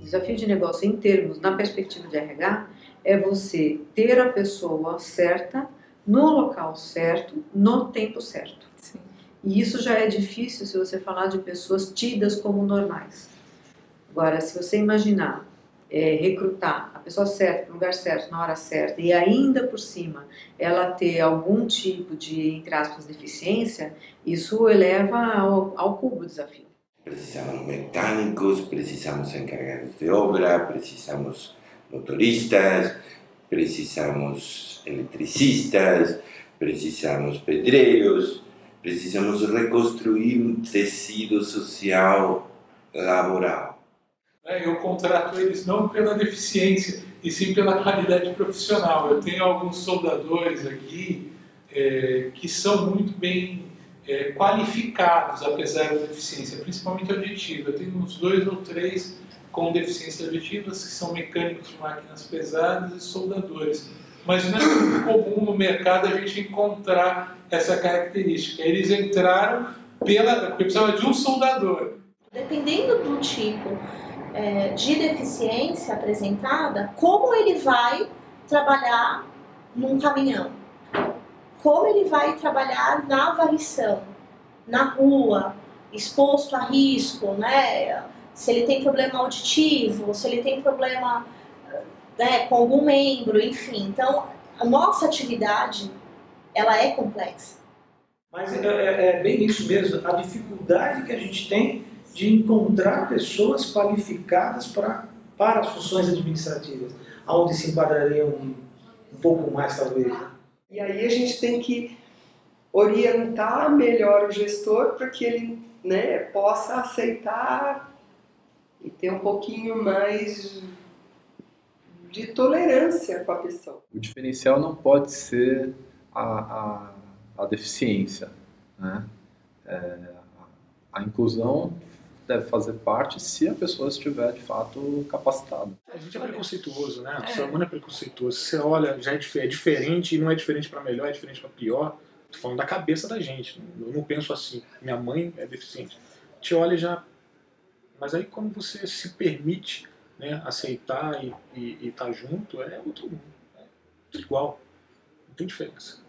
desafio de negócio em termos, na perspectiva de RH, é você ter a pessoa certa, no local certo, no tempo certo. Sim. E isso já é difícil se você falar de pessoas tidas como normais. Agora, se você imaginar recrutar a pessoa certa, no lugar certo, na hora certa, e ainda por cima ela ter algum tipo de, entre aspas, deficiência, isso eleva ao cubo o desafio. Precisamos mecânicos, precisamos encarregados de obra, precisamos motoristas, precisamos eletricistas, precisamos pedreiros, precisamos reconstruir um tecido social laboral. Eu contrato eles não pela deficiência, e sim pela qualidade profissional. Eu tenho alguns soldadores aqui que são muito bem qualificados, apesar da deficiência, principalmente auditiva. Eu tenho uns 2 ou 3 com deficiências auditivas, que são mecânicos de máquinas pesadas e soldadores. Mas não é muito comum no mercado a gente encontrar essa característica. Eles entraram porque precisava de um soldador. Dependendo do tipo de deficiência apresentada, como ele vai trabalhar num caminhão, como ele vai trabalhar na varrição, na rua, exposto a risco, né? Se ele tem problema auditivo, se ele tem problema com algum membro, enfim. Então, a nossa atividade, ela é complexa. Mas é bem isso mesmo, a dificuldade que a gente tem de encontrar pessoas qualificadas para as funções administrativas, onde se enquadrariam um pouco mais, talvez. E aí a gente tem que orientar melhor o gestor para que ele, né, possa aceitar e ter um pouquinho mais de tolerância com a pessoa. O diferencial não pode ser a deficiência, né? A inclusão deve fazer parte se a pessoa estiver de fato capacitada. A gente é preconceituoso, né? O ser humano é preconceituoso. Você olha, já é diferente e não é diferente para melhor, é diferente para pior. Tô falando da cabeça da gente. Eu não penso assim. Minha mãe é deficiente. Te olha e já. Mas aí quando você se permite, né, aceitar e tá junto, é outro mundo. É igual. Não tem diferença.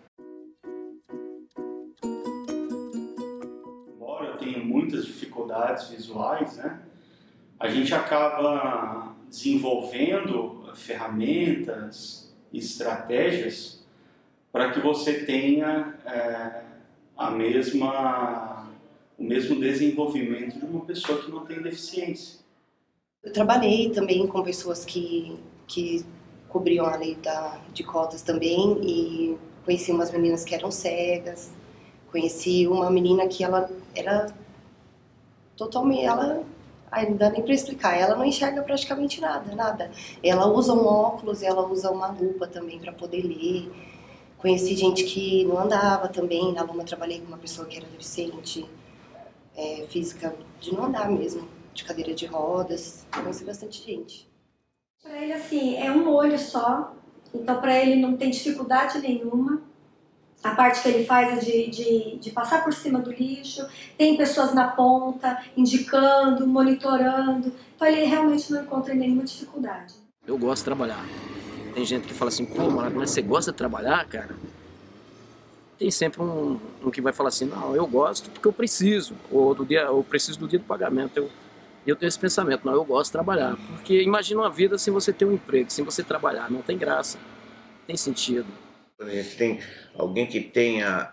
Embora eu tenha muitas dificuldades visuais, né, a gente acaba desenvolvendo ferramentas e estratégias para que você tenha o mesmo desenvolvimento de uma pessoa que não tem deficiência. Eu trabalhei também com pessoas que cobriam a lei de cotas também, e conheci umas meninas que eram cegas, conheci uma menina que ela era totalmente, não dá nem para explicar, ela não enxerga praticamente nada. Ela usa um óculos, ela usa uma lupa também para poder ler. Conheci gente que não andava também, na Luma trabalhei com uma pessoa que era deficiente física de não andar mesmo, de cadeira de rodas, conheci bastante gente. Para ele, assim, é um olho só, então para ele não tem dificuldade nenhuma. A parte que ele faz é de passar por cima do lixo, tem pessoas na ponta, indicando, monitorando, então ele realmente não encontra nenhuma dificuldade. Eu gosto de trabalhar. Tem gente que fala assim, pô, Maraca, mas você gosta de trabalhar, cara? Tem sempre um que vai falar assim, não, eu gosto porque eu preciso, ou eu preciso do dia do pagamento. Eu tenho esse pensamento, não, eu gosto de trabalhar. Porque imagina uma vida sem você ter um emprego, sem você trabalhar, não tem graça, não tem sentido. A gente tem alguém que tenha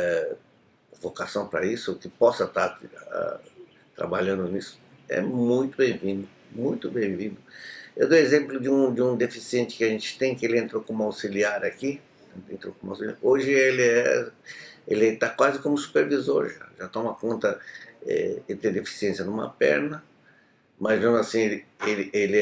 vocação para isso, que possa estar trabalhando nisso, é muito bem-vindo, muito bem-vindo. Eu dou exemplo de um deficiente que a gente tem, que ele entrou como auxiliar aqui. Hoje ele está quase como supervisor, já toma conta. Ele tem deficiência numa perna, mas mesmo assim ele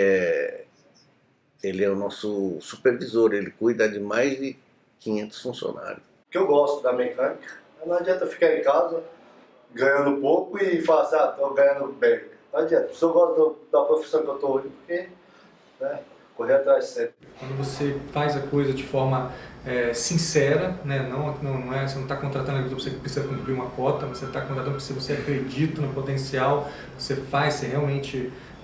é o nosso supervisor, ele cuida de mais de 500 funcionários. Que eu gosto da mecânica, não adianta ficar em casa ganhando pouco e falar assim, estou ganhando bem. Não adianta, se eu gosto da profissão que eu estou hoje, porque correr atrás sempre. Quando você faz a coisa de forma sincera, né? Você não está contratando alguém porque você precisa cumprir uma cota, mas você está contratando porque você acredita no potencial, você realmente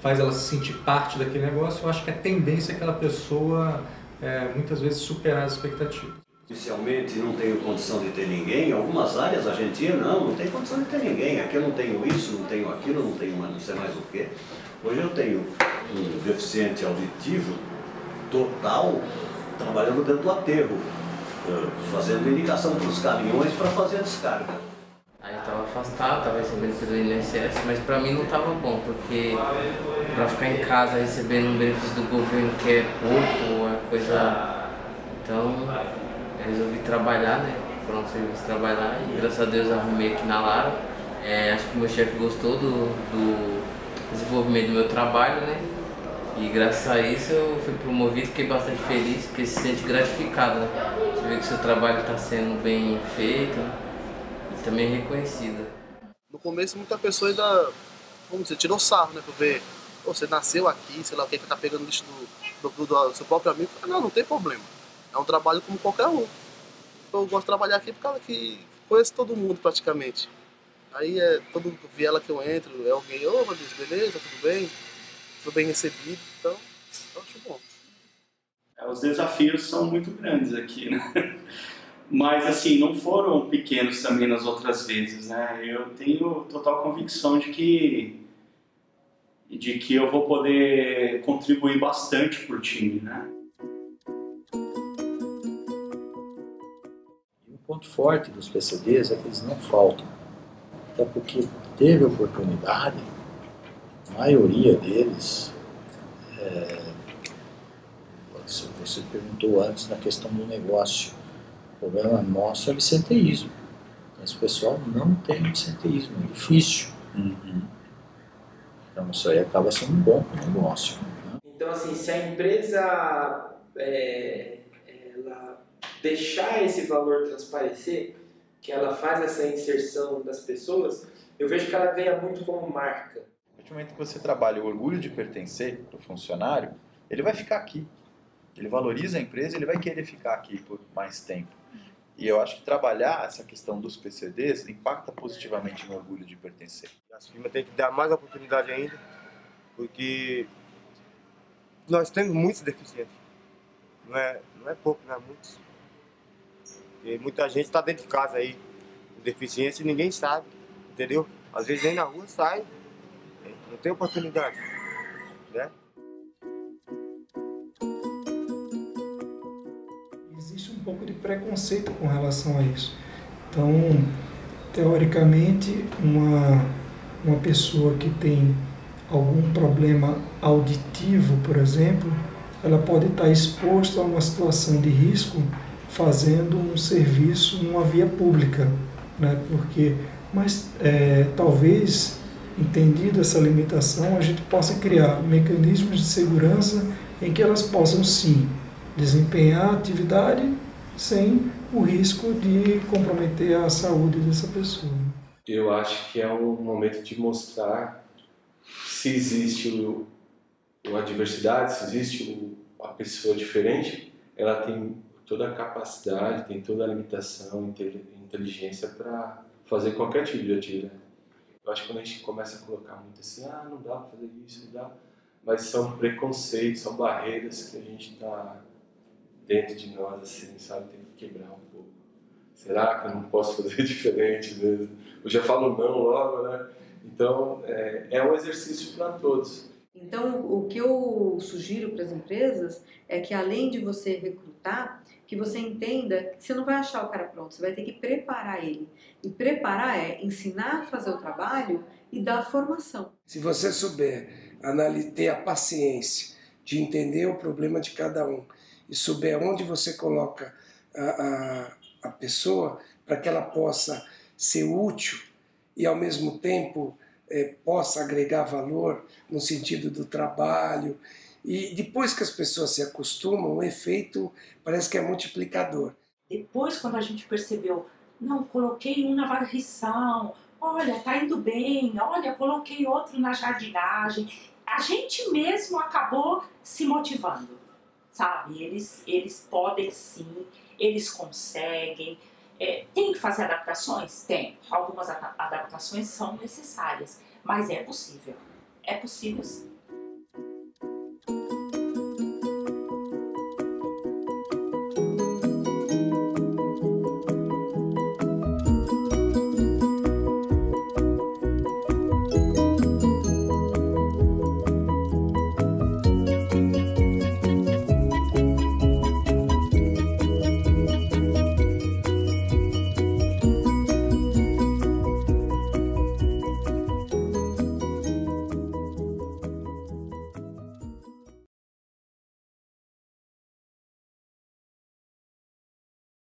faz ela se sentir parte daquele negócio, eu acho que a tendência é aquela pessoa muitas vezes superar as expectativas. Inicialmente não tenho condição de ter ninguém, em algumas áreas a gente ia, não tem condição de ter ninguém, aqui eu não tenho isso, não tenho aquilo, não tenho não sei mais o quê. Hoje eu tenho um deficiente auditivo total trabalhando dentro do aterro, fazendo indicação para os caminhões para fazer a descarga. Aí eu estava afastado, estava recebendo pelo INSS, mas para mim não estava bom, porque para ficar em casa recebendo um benefício do governo que é pouco, é coisa... Então eu resolvi trabalhar, né? Pronto, serviço trabalhar e graças a Deus arrumei aqui na Lara. Acho que o meu chefe gostou do desenvolvimento do meu trabalho, né? E graças a isso eu fui promovido, fiquei bastante feliz, porque se sente gratificado, né? Você vê que o seu trabalho está sendo bem feito, né? E também reconhecido. No começo muita pessoa ainda, vamos dizer, tirou sarro, né? Pra ver, você nasceu aqui, sei lá o que tá pegando lixo do seu próprio amigo. Não tem problema. É um trabalho como qualquer um. Então, eu gosto de trabalhar aqui por causa que conheço todo mundo praticamente. Aí todo mundo que viela que eu entro, é alguém, ô meu Deus, beleza, tudo bem? Sou bem recebido, então eu acho bom. Os desafios são muito grandes aqui, né? Mas assim, não foram pequenos também nas outras vezes, né? Eu tenho total convicção de que eu vou poder contribuir bastante para o time, né? O ponto forte dos PCDs é que eles não faltam, até porque teve oportunidade, a maioria deles, você perguntou antes na questão do negócio, o problema nosso é o absenteísmo. Esse pessoal não tem absenteísmo, é difícil. Então isso aí acaba sendo bom para o negócio. Né? Então assim, se a empresa ela deixar esse valor transparecer, que ela faz essa inserção das pessoas, eu vejo que ela ganha muito como marca. A partir do momento que você trabalha o orgulho de pertencer para o funcionário, ele vai ficar aqui. Ele valoriza a empresa, ele vai querer ficar aqui por mais tempo. E eu acho que trabalhar essa questão dos PCDs impacta positivamente no orgulho de pertencer. As firmas têm que dar mais oportunidade ainda, porque nós temos muitos deficientes. Não é pouco, não é muitos. E muita gente está dentro de casa aí, com deficiência, e ninguém sabe, entendeu? Às vezes nem na rua sai, não tem oportunidade, né? Existe um pouco de preconceito com relação a isso. Então, teoricamente, uma pessoa que tem algum problema auditivo, por exemplo, ela pode estar exposta a uma situação de risco fazendo um serviço numa via pública, né? Mas talvez, entendida essa limitação, a gente possa criar mecanismos de segurança em que elas possam sim desempenhar a atividade sem o risco de comprometer a saúde dessa pessoa. Eu acho que é um momento de mostrar se existe a diversidade, se existe a pessoa diferente, ela tem toda a capacidade, tem toda a limitação, inteligência para fazer qualquer tipo de atividade. Eu acho que quando a gente começa a colocar muito assim, não dá para fazer isso, não dá, mas são preconceitos, são barreiras que a gente está dentro de nós, assim, sabe, tem que quebrar um pouco. Será que eu não posso fazer diferente mesmo? Eu já falo não logo, né? Então, é um exercício para todos. Então, o que eu sugiro para as empresas é que, além de você recrutar, que você entenda que você não vai achar o cara pronto, você vai ter que preparar ele. E preparar é ensinar a fazer o trabalho e dar a formação. Se você souber ter a paciência de entender o problema de cada um e souber onde você coloca a pessoa para que ela possa ser útil e, ao mesmo tempo, possa agregar valor no sentido do trabalho. E depois que as pessoas se acostumam, o efeito parece que é multiplicador. Depois, quando a gente percebeu, não, coloquei um na varrição, olha, tá indo bem, olha, coloquei outro na jardinagem, a gente mesmo acabou se motivando, sabe? Eles podem sim, eles conseguem. Tem que fazer adaptações? Tem. Algumas adaptações são necessárias, mas é possível. É possível sim.